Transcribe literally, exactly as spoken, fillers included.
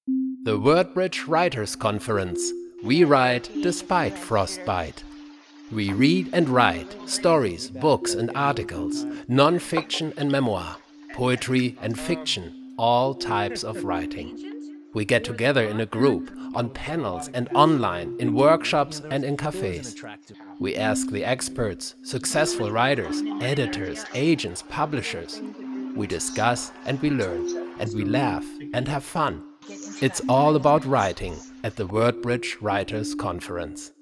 The WordBridge Writers Conference. We write despite frostbite. We read and write stories, books and articles, non-fiction and memoir, poetry and fiction, all types of writing. We get together in a group, on panels and online, in workshops and in cafes. We ask the experts, successful writers, editors, agents, publishers. We discuss and we learn, and we laugh and have fun. It's all about writing at the WordBridge Writers Conference.